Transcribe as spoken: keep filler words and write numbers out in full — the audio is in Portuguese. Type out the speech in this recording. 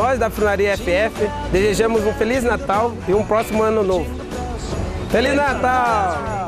nós da Frunaria F F desejamos um Feliz Natal e um próximo Ano Novo. Feliz Natal!